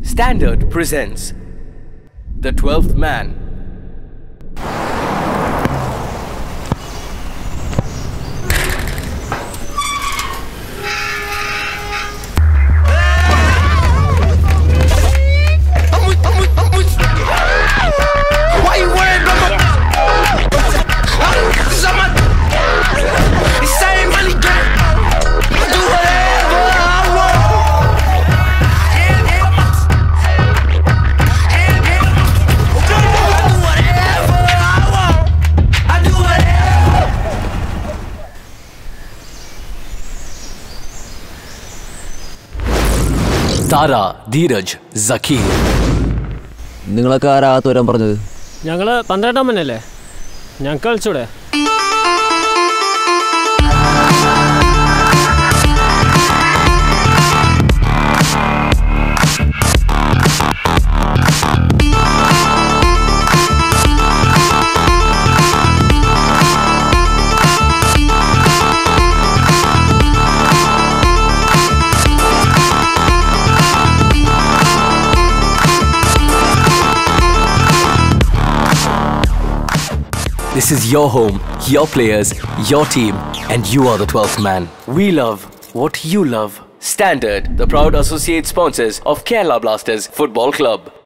Standard presents The 12th Man. താര, ധീരജ്, സക്കീർ. നിങ്ങളൊക്കെ ആരാകത്ത് വരാൻ പറഞ്ഞത്? ഞങ്ങൾ 12-ാം മന്നല്ലേ, ഞങ്ങൾക്ക് കളിച്ചൂടെ? This is your home, your players, your team, and you are the 12th man. We love what you love. Standard, the proud associate sponsors of Kerala Blasters Football Club.